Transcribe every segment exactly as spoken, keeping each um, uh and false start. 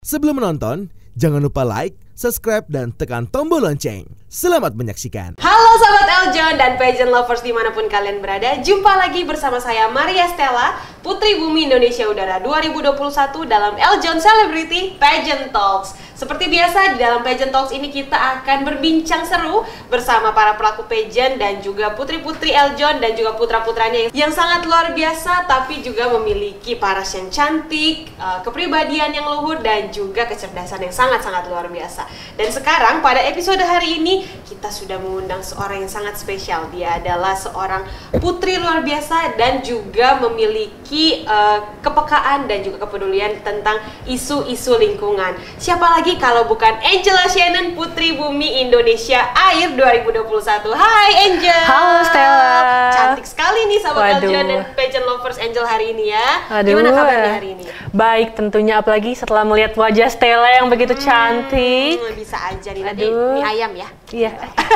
Sebelum menonton, jangan lupa like, subscribe, dan tekan tombol lonceng. Selamat menyaksikan. Halo Sobat Eljon dan pageant lovers dimanapun kalian berada. Jumpa lagi bersama saya Maria Stella, Putri Bumi Indonesia Udara dua ribu dua puluh satu dalam Eljon Celebrity Pageant Talks. Seperti biasa, di dalam Pageant Talks ini kita akan berbincang seru bersama para pelaku pageant dan juga putri-putri Eljon dan juga putra-putranya yang sangat luar biasa, tapi juga memiliki paras yang cantik, kepribadian yang luhur, dan juga kecerdasan yang sangat-sangat luar biasa. Dan sekarang pada episode hari ini kita sudah mengundang seorang yang sangat spesial. Dia adalah seorang putri luar biasa dan juga memiliki uh, kepekaan dan juga kepedulian tentang isu-isu lingkungan. Siapa lagi kalau bukan Angela Shannon, Putri Bumi Indonesia Air dua ribu dua puluh satu. Hai Angel. Halo Stella. Cantik sekali nih sahabat Eljon dan pageant lovers Angel hari ini ya. Aduh. Gimana kabarnya hari ini? Baik, tentunya apalagi setelah melihat wajah Stella yang begitu hmm, cantik. Bisa aja nih, nanti Aduh. mie ayam ya. Iya.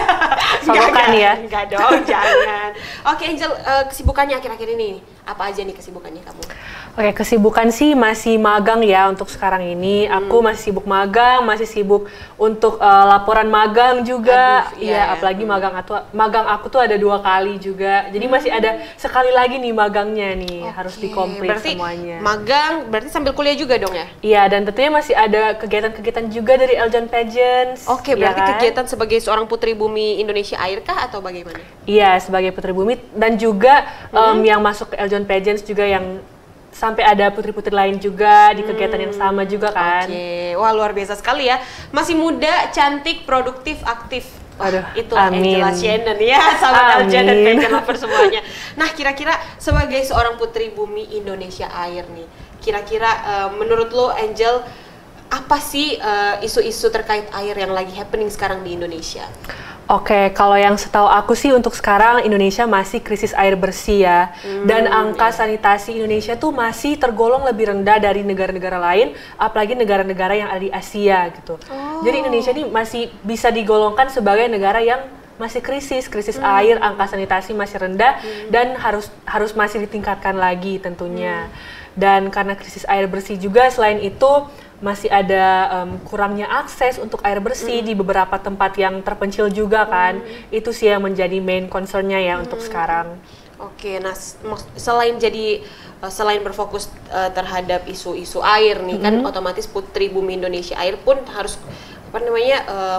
Solokan ya. Enggak dong, jangan. Oke Angel, uh, kesibukannya akhir-akhir ini apa aja nih kesibukannya kamu? Oke, kesibukan sih masih magang ya untuk sekarang ini. Hmm. Aku masih sibuk magang, masih sibuk untuk uh, laporan magang juga. Iya, ya, apalagi hmm. magang aku, magang aku tuh ada dua kali juga. Jadi hmm. masih ada sekali lagi nih magangnya nih, okay. harus dikomplit berarti semuanya. Magang berarti sambil kuliah juga dong ya? Iya, dan tentunya masih ada kegiatan-kegiatan juga dari Eljon Pageants. Oke, okay, berarti ya kan? kegiatan sebagai seorang Putri Bumi Indonesia Air kah atau bagaimana? Iya, sebagai Putri Bumi dan juga hmm. um, yang masuk ke Eljon Pageants juga yang sampai ada putri-putri lain juga di kegiatan hmm. yang sama juga kan. Oke, okay. Wah luar biasa sekali ya. Masih muda, cantik, produktif, aktif. Wah, aduh, itu amin. Angela Shannon ya, sama Eljon dan pageant lover semuanya. Nah, kira-kira sebagai seorang Putri Bumi Indonesia Air nih, kira-kira uh, menurut lo Angel, apa sih isu-isu uh, terkait air yang lagi happening sekarang di Indonesia? Oke, kalau yang setahu aku sih untuk sekarang Indonesia masih krisis air bersih ya. Hmm, dan angka iya. sanitasi Indonesia tuh masih tergolong lebih rendah dari negara-negara lain, apalagi negara-negara yang ada di Asia gitu. Oh. Jadi Indonesia ini masih bisa digolongkan sebagai negara yang masih krisis, krisis hmm. air, angka sanitasi masih rendah hmm. dan harus harus masih ditingkatkan lagi tentunya. Hmm. Dan karena krisis air bersih juga selain itu masih ada um, kurangnya akses untuk air bersih mm. di beberapa tempat yang terpencil juga kan. Mm. Itu sih yang menjadi main concernnya ya mm. untuk sekarang. Oke, nah selain jadi uh, selain berfokus uh, terhadap isu-isu air nih mm. kan otomatis Putri Bumi Indonesia Air pun harus apa namanya uh,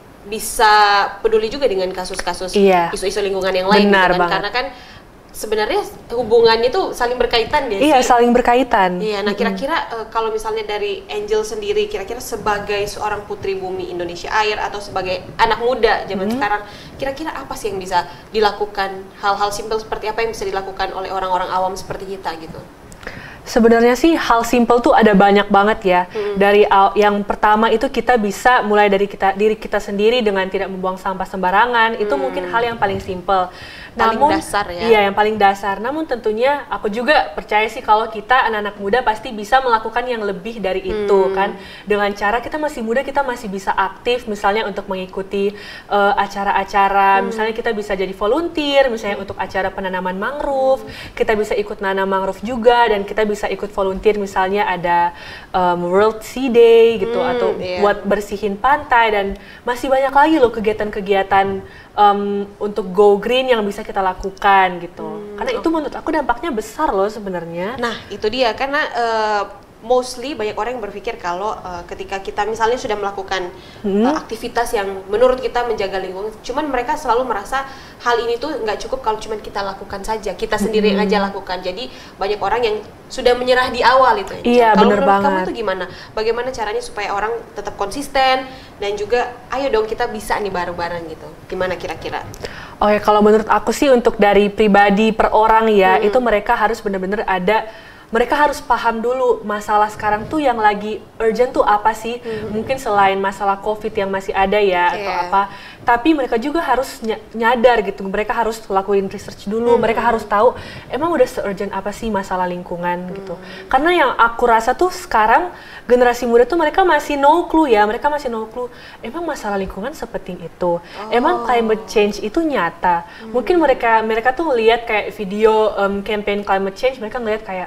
bisa peduli juga dengan kasus-kasus iya. isu-isu lingkungan yang lain. Benar gitu kan? banget. Karena kan sebenarnya hubungannya tuh saling berkaitan ya. Iya, sih? saling berkaitan. Iya, nah kira-kira uh, kalau misalnya dari Angel sendiri, kira-kira sebagai seorang Putri Bumi Indonesia Air atau sebagai anak muda zaman mm-hmm. sekarang, kira-kira apa sih yang bisa dilakukan, hal-hal simpel seperti apa yang bisa dilakukan oleh orang-orang awam seperti kita gitu? Sebenarnya sih hal simple tuh ada banyak banget ya. Hmm. Dari uh, yang pertama itu kita bisa mulai dari kita diri kita sendiri dengan tidak membuang sampah sembarangan. Hmm. Itu mungkin hal yang paling simple. Paling Namun, dasar ya. Iya, yang paling dasar. Namun tentunya aku juga percaya sih kalau kita anak-anak muda pasti bisa melakukan yang lebih dari itu hmm. kan. Dengan cara kita masih muda, kita masih bisa aktif misalnya untuk mengikuti uh, acara-acara. Hmm. Misalnya kita bisa jadi volunteer, misalnya hmm. untuk acara penanaman mangrove. Hmm. Kita bisa ikut nanam mangrove juga dan kita bisa bisa ikut volunteer misalnya ada um, World Sea Day gitu hmm, atau yeah. buat bersihin pantai dan masih banyak lagi loh kegiatan-kegiatan um, untuk go green yang bisa kita lakukan gitu. Hmm, karena okay. itu menurut aku dampaknya besar loh sebenarnya. Nah itu dia karena uh, mostly banyak orang yang berpikir kalau uh, ketika kita misalnya sudah melakukan hmm. uh, aktivitas yang menurut kita menjaga lingkungan, cuman mereka selalu merasa hal ini tuh nggak cukup kalau cuman kita lakukan saja, kita sendiri hmm. aja lakukan. Jadi banyak orang yang sudah menyerah di awal itu. Iya, kalau bener menurut banget. kamu tuh gimana? Bagaimana caranya supaya orang tetap konsisten dan juga ayo dong kita bisa nih bareng-bareng gitu. Gimana kira-kira? Oke, kalau menurut aku sih untuk dari pribadi per orang ya, hmm. itu mereka harus benar-benar ada mereka harus paham dulu masalah sekarang tuh yang lagi urgent tuh apa sih. Mm-hmm. Mungkin selain masalah COVID yang masih ada ya yeah. atau apa, tapi mereka juga harus ny- nyadar gitu, mereka harus lakuin research dulu, mm-hmm. mereka harus tahu emang udah se-urgent apa sih masalah lingkungan mm-hmm. gitu. Karena yang aku rasa tuh sekarang generasi muda tuh mereka masih no clue ya, mereka masih no clue emang masalah lingkungan sepenting itu, oh. emang climate change itu nyata. Mm-hmm. Mungkin mereka mereka tuh ngelihat kayak video um, campaign climate change, mereka ngelihat kayak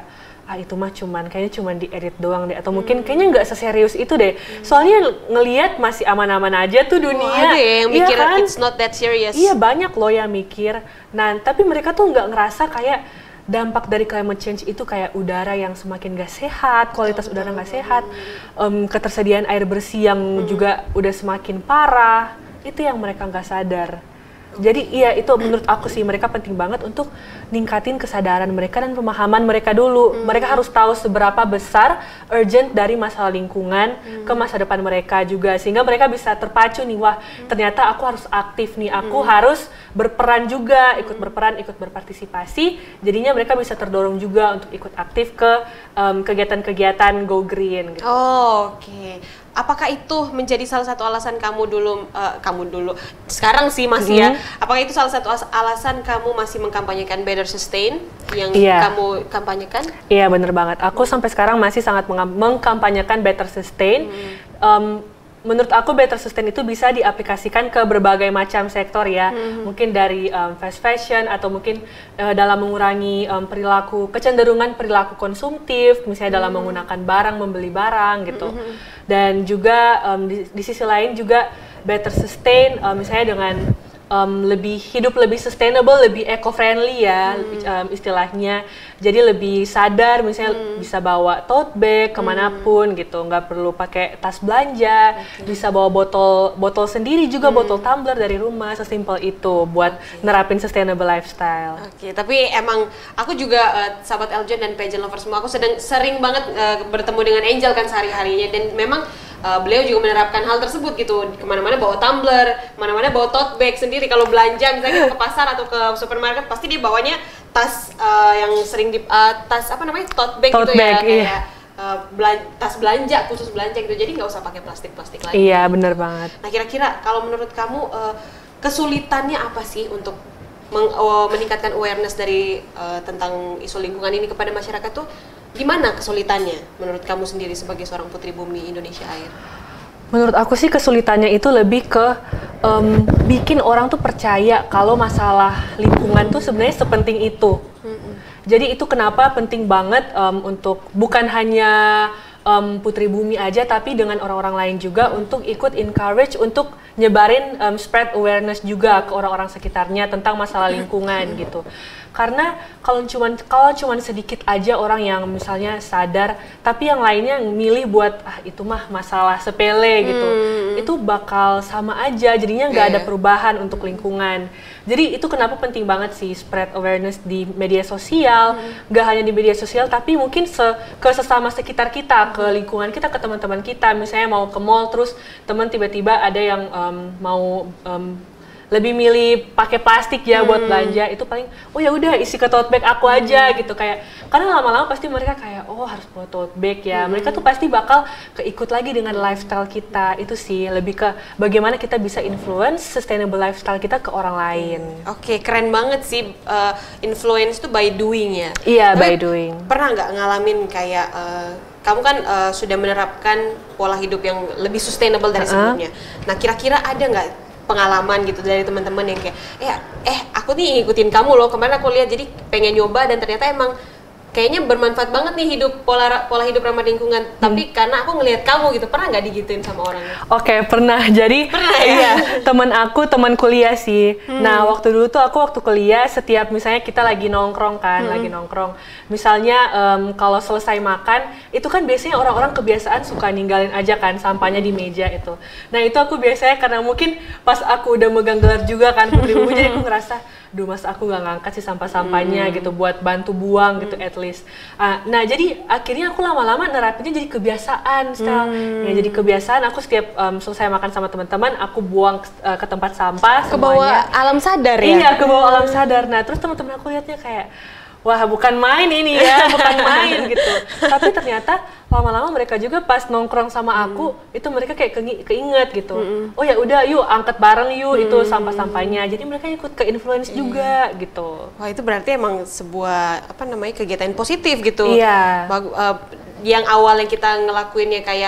ah itu mah cuman kayaknya cuman diedit doang deh, atau mungkin kayaknya nggak seserius itu deh. Soalnya ngelihat masih aman-aman aja tuh dunia. Oh, ada ya yang iya mikir kan? it's not that serious. Iya, banyak loh yang mikir. Nah, tapi mereka tuh nggak ngerasa kayak dampak dari climate change itu kayak udara yang semakin gak sehat, kualitas udara gak sehat, um, ketersediaan air bersih yang juga udah semakin parah. Itu yang mereka nggak sadar. Jadi iya, itu menurut aku sih mereka penting banget untuk ningkatin kesadaran mereka dan pemahaman mereka dulu. Hmm. Mereka harus tahu seberapa besar urgent dari masalah lingkungan hmm. ke masa depan mereka juga, sehingga mereka bisa terpacu nih, wah hmm. ternyata aku harus aktif nih, aku hmm. harus berperan juga, ikut berperan, ikut berpartisipasi. Jadinya mereka bisa terdorong juga untuk ikut aktif ke um, kegiatan-kegiatan Go Green gitu. Oh, oke. Okay. Apakah itu menjadi salah satu alasan kamu dulu, uh, kamu dulu, sekarang sih masih mm-hmm. ya, apakah itu salah satu alasan kamu masih mengkampanyekan Better Sustain yang yeah. kamu kampanyekan? Iya, yeah, bener banget. Aku sampai sekarang masih sangat mengkampanyekan Better Sustain. Mm. Um, Menurut aku Better Sustain itu bisa diaplikasikan ke berbagai macam sektor ya, mm-hmm. mungkin dari um, fast fashion atau mungkin uh, dalam mengurangi um, perilaku, kecenderungan perilaku konsumtif, misalnya mm-hmm. dalam menggunakan barang, membeli barang gitu. Mm-hmm. Dan juga um, di, di sisi lain juga Better Sustain um, misalnya dengan Um, lebih hidup lebih sustainable, lebih eco-friendly ya hmm. um, istilahnya. Jadi lebih sadar, misalnya hmm. bisa bawa tote bag kemanapun hmm. gitu, nggak perlu pakai tas belanja, okay. bisa bawa botol botol sendiri juga, hmm. botol tumbler dari rumah, sesimpel itu buat okay. nerapin sustainable lifestyle. Oke, okay, tapi emang aku juga uh, sahabat Eljon dan pageant lovers semua, aku sedang sering banget uh, bertemu dengan Angel kan sehari-harinya, dan memang Uh, beliau juga menerapkan hal tersebut gitu, kemana-mana bawa tumbler, kemana-mana bawa tote bag sendiri. Kalau belanja misalnya ke pasar atau ke supermarket pasti dia bawanya tas uh, yang sering di uh, tas apa namanya tote bag tote gitu bag, ya, iya. kayak uh, belan- tas belanja khusus belanja gitu, jadi nggak usah pakai plastik-plastik lagi. Iya, benar banget. Nah, kira-kira kalau menurut kamu uh, kesulitannya apa sih untuk meng- uh, meningkatkan awareness dari uh, tentang isu lingkungan ini kepada masyarakat tuh? Gimana kesulitannya menurut kamu sendiri sebagai seorang Putri Bumi Indonesia Air? Menurut aku sih kesulitannya itu lebih ke um, bikin orang tuh percaya kalau masalah lingkungan tuh sebenarnya sepenting itu. Mm-hmm. Jadi itu kenapa penting banget um, untuk bukan hanya um, Putri Bumi aja, tapi dengan orang-orang lain juga untuk ikut encourage untuk nyebarin um, spread awareness juga ke orang-orang sekitarnya tentang masalah lingkungan gitu. Karena kalau cuman kalau cuman sedikit aja orang yang misalnya sadar, tapi yang lainnya milih buat ah itu mah masalah sepele gitu, hmm. itu bakal sama aja, jadinya nggak yeah. ada perubahan untuk lingkungan. Jadi itu kenapa penting banget sih spread awareness di media sosial, nggak hmm. hanya di media sosial, tapi mungkin se- ke sesama sekitar kita, ke lingkungan kita, ke teman-teman kita. Misalnya mau ke mall, terus teman tiba-tiba ada yang um, mau um, lebih milih pakai plastik ya hmm. buat belanja, itu paling oh ya udah isi ke tote bag aku aja hmm. gitu, kayak karena lama-lama pasti mereka kayak oh harus bawa tote bag ya, hmm. mereka tuh pasti bakal keikut lagi dengan lifestyle kita. Itu sih lebih ke bagaimana kita bisa influence sustainable lifestyle kita ke orang lain. Oke, okay, keren banget sih, uh, influence tuh by doing ya. Iya, by doing. Pernah nggak ngalamin kayak uh, kamu kan uh, sudah menerapkan pola hidup yang lebih sustainable dari uh-huh. sebelumnya. Nah, kira-kira ada nggak pengalaman gitu dari teman-teman yang kayak eh eh aku nih ngikutin kamu loh, kemarin aku lihat jadi pengen nyoba dan ternyata emang kayaknya bermanfaat banget nih hidup pola pola hidup ramah lingkungan, hmm. tapi karena aku ngelihat kamu gitu. Pernah nggak digituin sama orang? Oke, okay, pernah. Jadi pernah, ya? Iya, teman aku teman kuliah sih. Hmm. Nah, waktu dulu tuh aku waktu kuliah setiap misalnya kita lagi nongkrong kan, hmm. lagi nongkrong. Misalnya um, kalau selesai makan, itu kan biasanya orang-orang kebiasaan suka ninggalin aja kan sampahnya di meja itu. Nah, itu aku biasanya karena mungkin pas aku udah megang gelar juga kan Putri Bumi, jadi aku ngerasa duh mas aku nggak ngangkat sih sampah-sampahnya hmm. gitu buat bantu buang hmm. gitu at least. Uh, nah jadi akhirnya aku lama-lama nerapinnya jadi kebiasaan, hmm. ya jadi kebiasaan aku setiap um, selesai makan sama teman-teman aku buang uh, ke tempat sampah. Ke bawah alam sadar ya? Iya, ke bawah alam sadar. Nah terus teman-teman aku lihatnya kayak wah bukan main ini ya, bukan main gitu. Tapi ternyata lama-lama mereka juga pas nongkrong sama aku, hmm. itu mereka kayak ke- keinget gitu. Hmm. Oh ya udah yuk angkat bareng yuk hmm. itu sampah-sampahnya. Jadi mereka ikut ke influence hmm. juga gitu. Wah itu berarti emang sebuah apa namanya kegiatan positif gitu. Iya. Bag- uh, yang awalnya kita ngelakuinnya kayak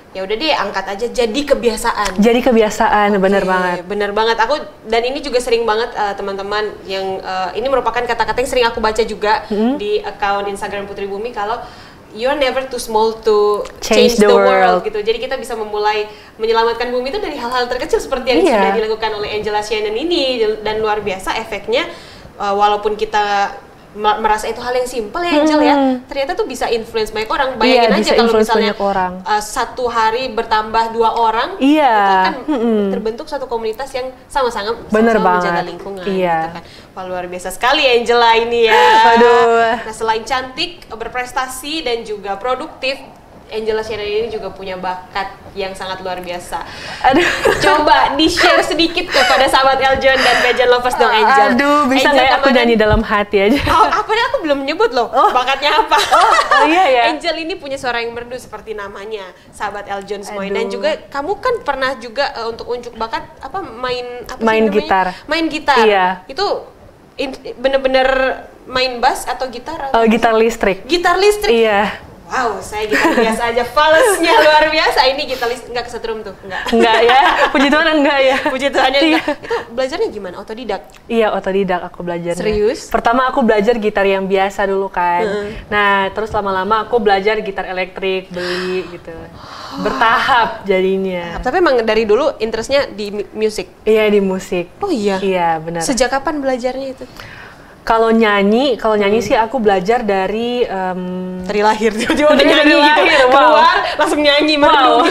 ya udah deh angkat aja jadi kebiasaan. Jadi kebiasaan, okay, bener banget. Bener banget. Aku dan ini juga sering banget uh, teman-teman yang uh, ini merupakan kata-kata yang sering aku baca juga hmm. di account Instagram Putri Bumi kalau you're never too small to change, change the, the world. world gitu. Jadi kita bisa memulai menyelamatkan bumi itu dari hal-hal terkecil seperti yang yeah. sudah dilakukan oleh Angela Shannon ini dan luar biasa efeknya uh, walaupun kita merasa itu hal yang simpel ya Angel hmm. ya, ternyata tuh bisa influence banyak orang. Bayangin iya, aja kalau misalnya uh, satu hari bertambah dua orang, iya. itu kan hmm. terbentuk satu komunitas yang sama-sama sama-sama menjaga lingkungan. Iya. Gitu kan. Wah, luar biasa sekali Angela ini ya. Aduh. Nah selain cantik, berprestasi dan juga produktif, Angela Shannon ini juga punya bakat yang sangat luar biasa. Aduh, coba di-share sedikit kepada sahabat Eljon dan pageant lovers dong Angel. Aduh, bisa nggak aku nyanyi dalam hati aja? Oh, apa nih aku belum nyebut loh. Oh. Bakatnya apa? Oh, oh iya ya. Angel ini punya suara yang merdu seperti namanya, sahabat Eljon semua. Dan juga kamu kan pernah juga uh, untuk unjuk bakat apa main apa main sih gitar. Main gitar. Iya. Itu bener-bener main bass atau gitar? Oh, gitar listrik. Gitar listrik. Iya. Wow, saya gitar biasa aja, falsnya luar biasa. Ini gitaris nggak kesetrum tuh, nggak? Enggak ya, puji Tuhan enggak ya. Puji Tuhannya enggak. Itu belajarnya gimana? Otodidak? Iya, otodidak aku belajarnya. Serius? Pertama aku belajar gitar yang biasa dulu kan. Uh-uh. Nah, terus lama-lama aku belajar gitar elektrik, beli gitu. Bertahap jadinya. Tapi emang dari dulu interestnya di musik? Iya, di musik. Oh iya? Iya, benar. Sejak kapan belajarnya itu? Kalau nyanyi, kalau nyanyi hmm. sih aku belajar dari um, dari lahir, tiba-tiba udah nyanyi gitu, lahir, wow. keluar langsung nyanyi, wow.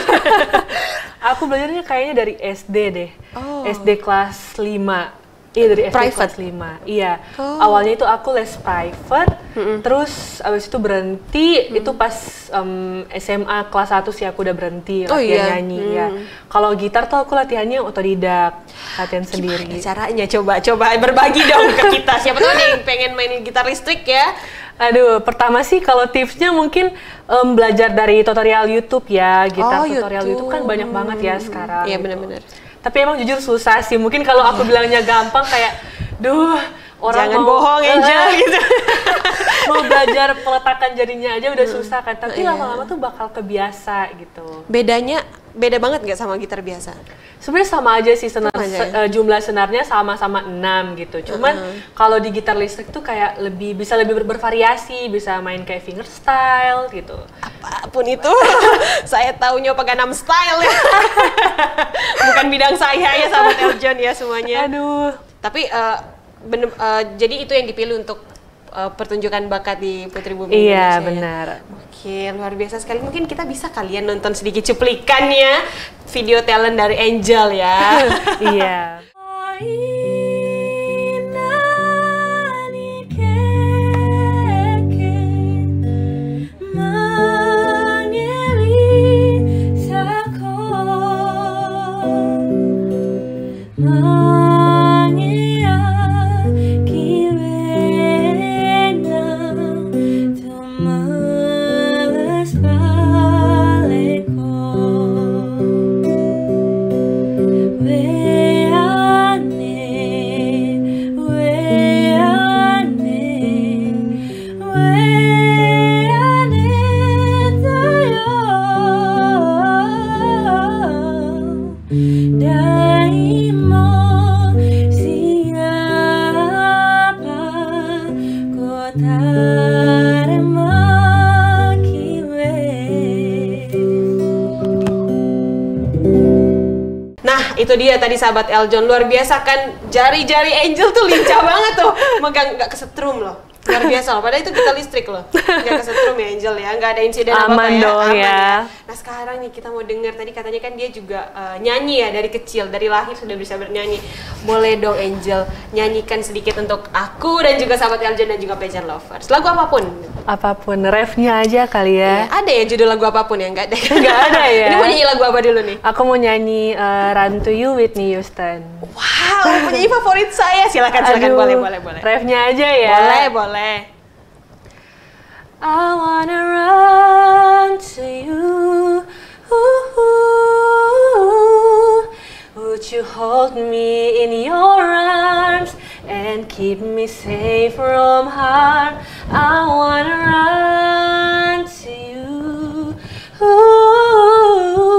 Aku belajarnya kayaknya dari S D deh, oh. S D kelas lima. Iya dari S D private. kelas lima. Iya. Oh. Awalnya itu aku les private, mm-hmm. terus abis itu berhenti. Mm. Itu pas um, S M A kelas satu sih aku udah berhenti oh, latihan iya? nyanyi. Mm. Ya. Kalau gitar tuh aku latihannya otodidak, latihan Gimana sendiri. Caranya coba coba berbagi dong ke kita. Siapa tahu ada yang pengen mainin gitar listrik ya. Aduh, pertama sih kalau tipsnya mungkin um, belajar dari tutorial YouTube ya. Gitar oh, tutorial YouTube. YouTube kan banyak banget ya sekarang. Iya gitu. benar-benar. Tapi emang jujur susah sih. Mungkin kalau aku bilangnya gampang kayak, duh, orang jangan mau, bohong Angel gitu. Mau belajar peletakan jarinya aja udah susah kan. Tapi lama-lama tuh bakal kebiasa gitu. Bedanya, beda banget nggak sama gitar biasa? Sebenarnya sama aja sih, senar, aja, se, uh, jumlah senarnya sama-sama enam gitu. Cuman uh-huh. kalau di gitar listrik tuh kayak lebih bisa lebih ber- bervariasi, bisa main kayak fingerstyle gitu. Apapun itu, saya taunya Gangnam Style ya. Bukan bidang saya ya sahabat Eljon ya semuanya. Aduh. Tapi uh, bener, uh, jadi itu yang dipilih untuk uh, pertunjukan bakat di Putri Bumi Indonesia. Iya benar. Ya? Oke, luar biasa sekali. Mungkin kita bisa kalian nonton sedikit cuplikannya video talent dari Angel ya. Iya. Itu dia tadi sahabat Eljon, luar biasa kan, jari-jari Angel tuh lincah banget tuh, megang nggak kesetrum loh, luar biasa loh, padahal itu gitar listrik loh, nggak kesetrum ya Angel ya, nggak ada insiden aman apa-apa ya, dong aman ya. ya. Nah sekarang nih kita mau denger, tadi katanya kan dia juga uh, nyanyi ya dari kecil, dari lahir sudah bisa bernyanyi, boleh dong Angel nyanyikan sedikit untuk aku dan juga sahabat Eljon dan juga pageant lovers, lagu apapun. Apapun, refnya aja kali ya. ya. Ada ya judul lagu apapun ya? Nggak ada? Nggak ada ya. Ini mau nyanyi lagu apa dulu nih? Aku mau nyanyi uh, Run to You Whitney Houston. Wow, penyanyi favorit saya. Silakan, silakan. Aduh, boleh, boleh, boleh. Refnya aja ya. Boleh, boleh. I wanna run to you. Ooh, would you hold me in your arms and keep me safe from harm? I wanna run to you. Ooh,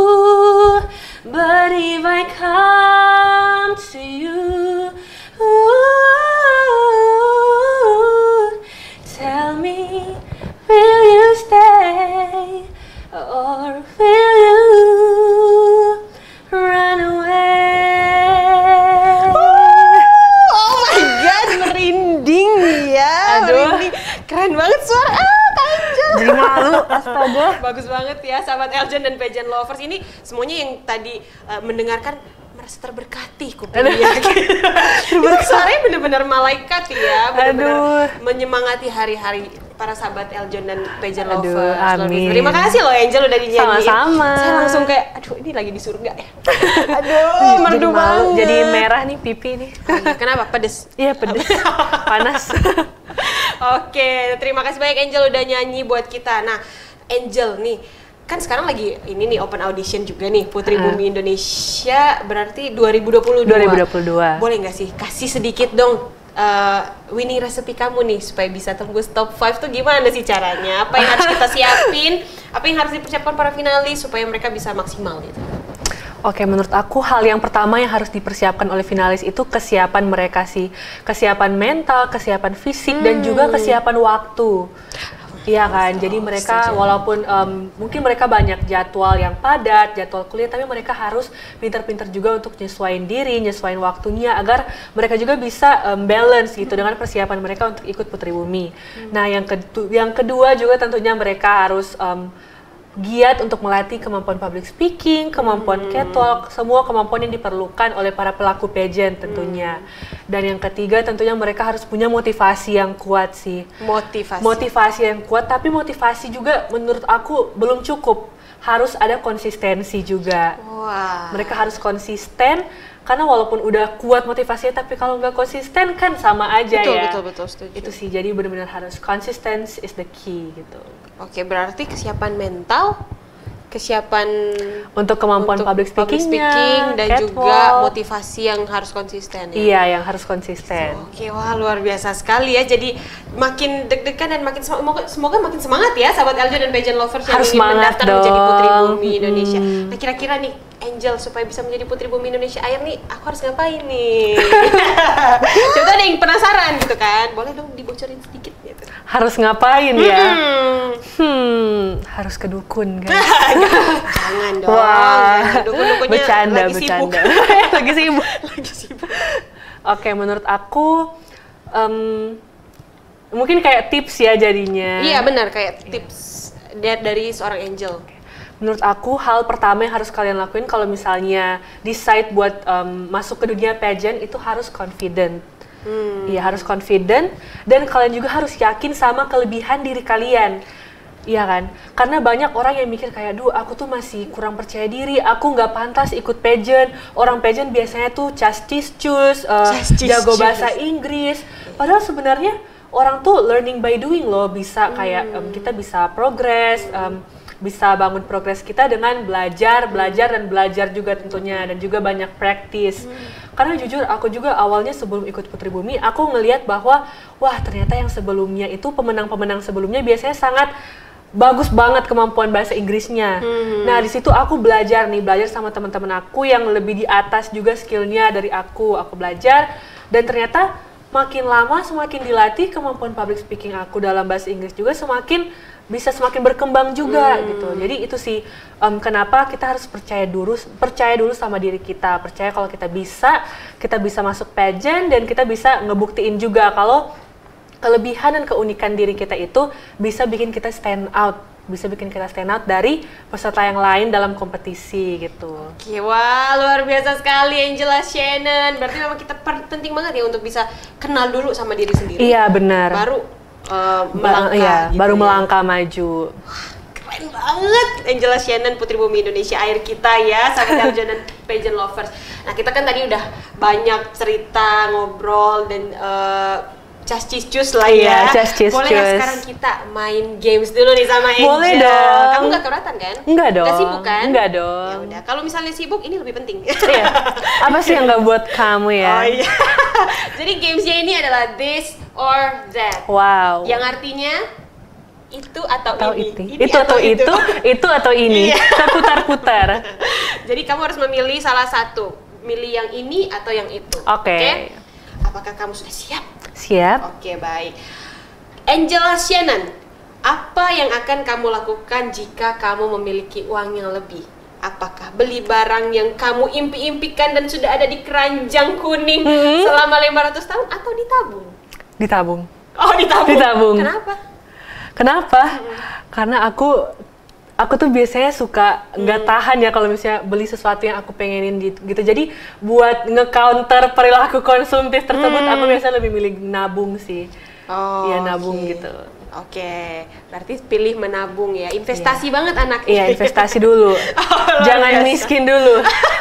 Astaga. Bagus banget ya sahabat Eljon dan pageant lovers. Ini semuanya yang tadi uh, mendengarkan merasa terberkati kupingnya. Itu suaranya benar-benar malaikat ya, benar-benar menyemangati hari-hari para sahabat Eljon dan pageant Aduh, lovers. amin. Terima kasih loh Angel udah dinyanyiin. Sama-sama. Saya langsung kayak, aduh ini lagi di surga ya. Aduh, merdu banget. Jadi merah nih pipi nih. Oh, iya. Kenapa? Pedes? Iya pedes, panas. Oke, terima kasih banyak Angel udah nyanyi buat kita. Nah, Angel nih, kan sekarang lagi ini nih open audition juga nih Putri Uh. Bumi Indonesia berarti dua ribu dua puluh dua. dua ribu dua puluh dua. Boleh nggak sih kasih sedikit dong uh, winning recipe kamu nih supaya bisa tembus top lima tuh gimana sih caranya? Apa yang harus kita siapin? Apa yang harus dipersiapkan para finalis supaya mereka bisa maksimal gitu? Oke, menurut aku hal yang pertama yang harus dipersiapkan oleh finalis itu kesiapan mereka sih. Kesiapan mental, kesiapan fisik, hmm. dan juga kesiapan waktu. Iya kan, oh, jadi mereka setuju. Walaupun um, mungkin mereka banyak jadwal yang padat, jadwal kuliah, tapi mereka harus pintar-pintar juga untuk nyesuaiin diri, nyesuaiin waktunya agar mereka juga bisa um, balance gitu hmm. dengan persiapan mereka untuk ikut Putri Bumi. Hmm. Nah, yang, kedu yang kedua juga tentunya mereka harus um, giat untuk melatih kemampuan public speaking, kemampuan hmm. catwalk, semua kemampuan yang diperlukan oleh para pelaku pageant tentunya. Hmm. Dan yang ketiga tentunya mereka harus punya motivasi yang kuat sih. Motivasi. Motivasi yang kuat, tapi motivasi juga menurut aku belum cukup. Harus ada konsistensi juga. Wah. Mereka harus konsisten, karena walaupun udah kuat motivasinya, tapi kalau nggak konsisten kan sama aja betul, ya. Betul, betul, betul. Itu sih, jadi benar-benar harus consistency is the key gitu. Oke, berarti kesiapan mental, kesiapan untuk kemampuan untuk public speaking, speaking dan catwalk. juga motivasi yang harus konsisten ya? Iya, yang harus konsisten. Oke, wah luar biasa sekali ya. Jadi makin deg-degan dan makin semoga, semoga makin semangat ya sahabat Eljon dan pageant lovers yang harus ingin mendaftar dong. menjadi Putri Bumi Indonesia. Hmm. Nah, kira-kira nih Angel supaya bisa menjadi Putri Bumi Indonesia Air nih, aku harus ngapain nih? Coba ada yang penasaran gitu kan? Boleh dong dibocorin sedikit gitu. Harus ngapain ya? Hmm, hmm harus ke dukun kan? Jangan dong. Wah, dukun-dukunnya bercanda, lagi sibuk. bercanda. lagi sibuk. lagi sibuk. Oke, menurut aku um, mungkin kayak tips ya jadinya. Iya benar, kayak tips dari, dari seorang Angel. Menurut aku hal pertama yang harus kalian lakuin kalau misalnya decide buat um, masuk ke dunia pageant itu harus confident. Iya hmm. harus confident dan kalian juga harus yakin sama kelebihan diri kalian. Iya kan? Karena banyak orang yang mikir kayak, duh aku tuh masih kurang percaya diri, aku nggak pantas ikut pageant. Orang pageant biasanya tuh castis-cus, uh, jago bahasa Inggris. Padahal sebenarnya orang tuh learning by doing loh, bisa kayak um, kita bisa progress, um, bisa bangun progres kita dengan belajar, belajar dan belajar juga tentunya, dan juga banyak practice. Hmm. Karena jujur aku juga awalnya sebelum ikut Putri Bumi, aku ngelihat bahwa wah ternyata yang sebelumnya itu pemenang-pemenang sebelumnya biasanya sangat bagus banget kemampuan bahasa Inggrisnya. Hmm. Nah di situ aku belajar nih, belajar sama teman-teman aku yang lebih di atas juga skillnya dari aku. Aku belajar dan ternyata makin lama semakin dilatih kemampuan public speaking aku dalam bahasa Inggris juga semakin bisa semakin berkembang juga hmm. gitu. Jadi itu sih um, kenapa kita harus percaya dulu, percaya dulu sama diri kita, percaya kalau kita bisa, kita bisa masuk pageant dan kita bisa ngebuktiin juga kalau kelebihan dan keunikan diri kita itu bisa bikin kita stand out, bisa bikin kita stand out dari peserta yang lain dalam kompetisi gitu. Oke, wah luar biasa sekali Angela Shannon. Berarti memang kita penting banget ya untuk bisa kenal dulu sama diri sendiri. Iya benar. Baru Uh, melangkah, iya, gitu baru ya. melangkah maju. Wah, keren banget Angela Shannon, Putri Bumi Indonesia Air kita ya, sahabat Eljon dan pageant lovers. Nah kita kan tadi udah banyak cerita, ngobrol dan uh, cas-cis-cus lah ya. Iya, cas-cis-cus. Boleh ya sekarang kita main games dulu nih sama Angel? Boleh dong. Kamu nggak keberatan kan? Enggak dong. Nggak sibuk kan? Enggak dong. Ya udah, kalau misalnya sibuk ini lebih penting. Iya. Apa sih yang nggak buat kamu ya? Oh iya. Jadi gamesnya ini adalah this or that. Wow. Yang artinya itu atau, atau ini. Itu. Ini itu atau itu, itu, itu atau ini. Terputar-putar. Jadi kamu harus memilih salah satu. Milih yang ini atau yang itu. Oke. Okay. Okay? Apakah kamu sudah siap? Siap. Oke, okay, baik. Angela Shannon, apa yang akan kamu lakukan jika kamu memiliki uang yang lebih? Apakah beli barang yang kamu impi-impikan dan sudah ada di keranjang kuning hmm. selama lima ratus tahun atau ditabung? Ditabung. Oh, ditabung. Ditabung. Kenapa? Kenapa? Hmm. Karena aku aku tuh biasanya suka nggak hmm. tahan ya kalau misalnya beli sesuatu yang aku pengenin gitu. gitu. Jadi buat nge-counter perilaku konsumtif tersebut, hmm. aku biasanya lebih milih nabung sih. Oh, ya nabung okay. gitu. Oke, okay. Berarti pilih menabung ya. Investasi yeah. banget anaknya. Iya, investasi dulu. Oh, jangan biasa. Miskin dulu.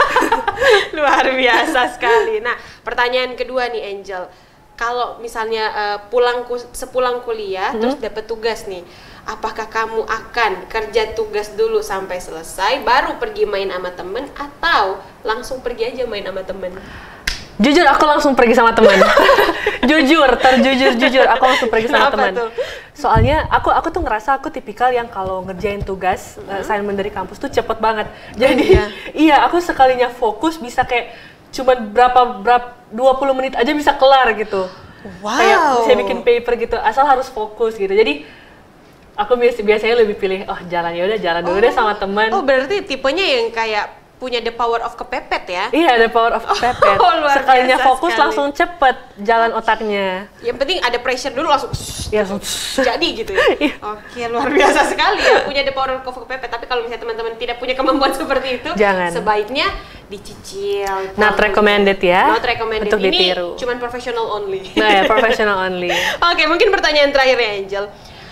Luar biasa sekali. Nah, pertanyaan kedua nih Angel. Kalau misalnya uh, pulang ku, sepulang kuliah hmm. terus dapat tugas nih, apakah kamu akan kerja tugas dulu sampai selesai baru pergi main sama temen atau langsung pergi aja main sama temen? Jujur aku langsung pergi sama teman. Jujur, terjujur jujur aku langsung pergi sama teman. Soalnya aku aku tuh ngerasa aku tipikal yang kalau ngerjain tugas mm-hmm. assignment dari kampus tuh cepet banget. Jadi iya, iya aku sekalinya fokus bisa kayak cuma berapa berapa dua puluh menit aja bisa kelar gitu. Wow. Kayak bisa bikin paper gitu, asal harus fokus gitu. Jadi aku bias, biasanya lebih pilih oh jalan ya udah jalan dulu oh. deh sama teman. Oh, berarti tipenya yang kayak punya the power of kepepet ya? Iya, the power of kepepet. Oh, sekalinya fokus sekali. Langsung cepet jalan otaknya. Yang penting ada pressure dulu langsung ya, langsung jadi gitu ya? Oke, luar biasa sekali ya punya the power of kepepet. Tapi kalau misalnya teman-teman tidak punya kemampuan seperti itu, jangan. Sebaiknya dicicil. Not recommended ya? Not recommended. Untuk ini ditiru. Cuman professional only. Nah ya, professional only. Oke, mungkin pertanyaan terakhir ya Angel.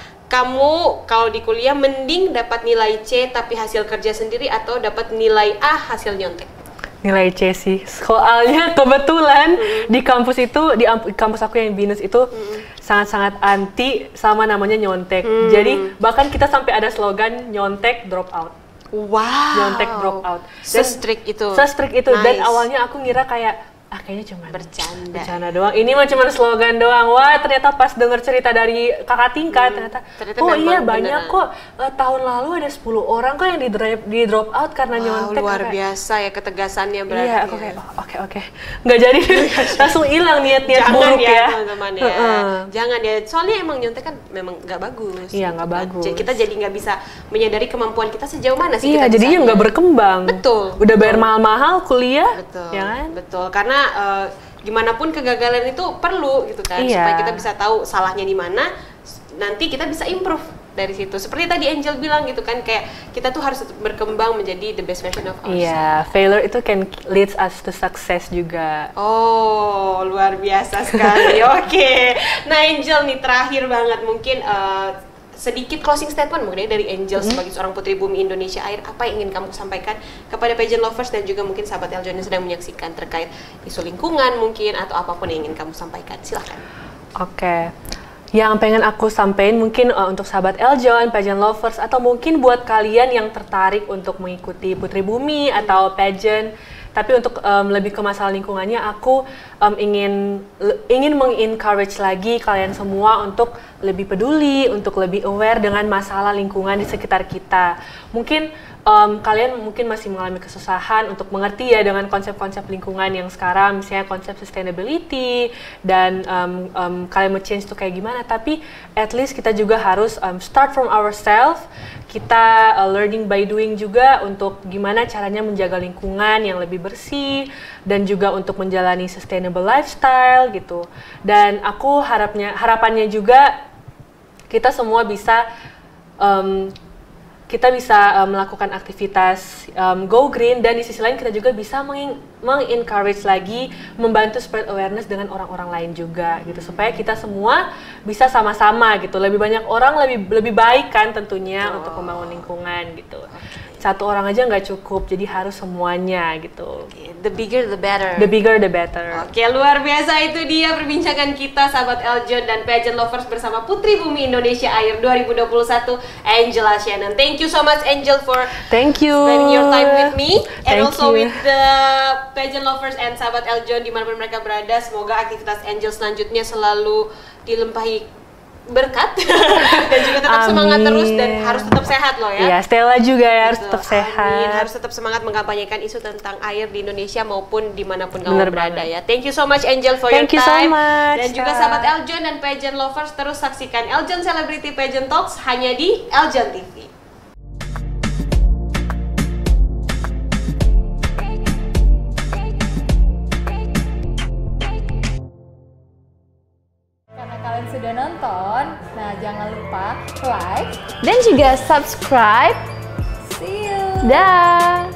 Kamu kalau di kuliah mending dapat nilai C tapi hasil kerja sendiri atau dapat nilai A hasil nyontek? Nilai C sih. Soalnya kebetulan mm-hmm. di kampus itu, di kampus aku yang binus itu mm-hmm. sangat-sangat anti sama namanya nyontek. Mm. Jadi bahkan kita sampai ada slogan nyontek drop out. Wow. Nyontek drop out. Se-strict itu. Se-strict itu. Nice. Dan awalnya aku ngira kayak ah kayaknya cuma bercanda. Bercanda doang. Ini mah cuma slogan doang. Wah, ternyata pas denger cerita dari kakak tingkat hmm, ternyata, ternyata oh iya banyak beneran. Kok uh, tahun lalu ada sepuluh orang kok yang di drop, di drop out karena wow, nyontek. Luar kakak. Biasa ya ketegasannya berarti. Iya, aku kayak oke oh, oke. Okay, okay. Nggak jadi langsung hilang niat-niat buruk ya. ya. Teman-teman ya. Uh-uh. Jangan ya. Soalnya emang nyontek kan memang nggak bagus. Iya, nggak bagus. Kita jadi nggak bisa menyadari kemampuan kita sejauh mana sih iya, kita jadinya nggak berkembang. Betul. Udah bayar mahal-mahal kuliah. Betul. Ya kan? Betul. Karena uh, gimana pun kegagalan itu perlu gitu kan iya. supaya kita bisa tahu salahnya di mana, nanti kita bisa improve dari situ. Seperti tadi Angel bilang gitu kan, kayak kita tuh harus berkembang menjadi the best version of ourselves. Iya, failure itu can leads us to success juga. Oh, luar biasa sekali. Oke. Okay. Nah, Angel nih terakhir banget mungkin uh, sedikit closing statement mungkin dari Angel mm-hmm. sebagai seorang putri bumi Indonesia Air, apa yang ingin kamu sampaikan kepada pageant lovers dan juga mungkin sahabat Eljon yang sedang menyaksikan terkait isu lingkungan mungkin atau apapun yang ingin kamu sampaikan, silahkan. Oke, okay. Yang pengen aku sampaikan mungkin uh, untuk sahabat Eljon, pageant lovers atau mungkin buat kalian yang tertarik untuk mengikuti putri bumi mm-hmm. atau pageant. Tapi untuk um, lebih ke masalah lingkungannya, aku um, ingin le, ingin mengencourage lagi kalian semua untuk lebih peduli, untuk lebih aware dengan masalah lingkungan di sekitar kita. Mungkin um, kalian mungkin masih mengalami kesusahan untuk mengerti ya dengan konsep-konsep lingkungan yang sekarang, misalnya konsep sustainability dan um, um, climate change itu kayak gimana. Tapi at least kita juga harus um, start from ourselves. Kita uh, learning by doing juga untuk gimana caranya menjaga lingkungan yang lebih bersih dan juga untuk menjalani sustainable lifestyle gitu. Dan aku harapnya harapannya juga kita semua bisa um, kita bisa um, melakukan aktivitas um, go green dan di sisi lain kita juga bisa mengencourage lagi, membantu spread awareness dengan orang-orang lain juga gitu, supaya kita semua bisa sama-sama gitu, lebih banyak orang lebih lebih baik kan tentunya oh. untuk membangun lingkungan gitu. Satu orang aja nggak cukup, jadi harus semuanya gitu. The bigger the better. The bigger the better. Oke, luar biasa itu dia perbincangan kita sahabat Eljon dan pageant lovers bersama Putri Bumi Indonesia Air dua ribu dua puluh satu, Angela Shannon. Thank you so much Angel for Thank you. spending your time with me and Thank also you. with the pageant lovers and sahabat Eljon dimanapun mereka berada. Semoga aktivitas Angel selanjutnya selalu dilimpahi berkat dan juga tetap Amin. semangat terus dan harus tetap sehat loh ya. Iya, Stella juga ya harus Betul. tetap sehat. Amin. Harus tetap semangat mengkampanyekan isu tentang air di Indonesia maupun dimanapun kamu Bener berada banget. ya. Thank you so much Angel for Thank your you time. so much, Dan juga Stella. sahabat Eljon dan pageant lovers terus saksikan Eljon Celebrity Pageant Talks hanya di Eljon T V. kalian sudah nonton. Nah, jangan lupa like dan juga subscribe. See you. Dah.